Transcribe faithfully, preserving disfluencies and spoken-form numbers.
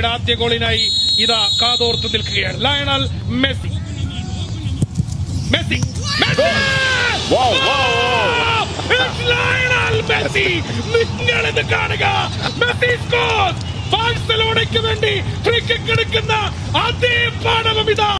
ബാഴ്സലോണയുടെ ആദ്യ ഗോളിനായി ഇതാ കാതോർത്ത് നിൽക്കുകയാണ് ലയണൽ മെസ്സി. മെസ്സി നിങ്ങളിത് കാണുക. Messi score. ബാഴ്സലോണയ്ക്ക് വേണ്ടി ഫ്രീ കിക്ക് എടുക്കുന്ന അതേ പാഠവും ഇതാ.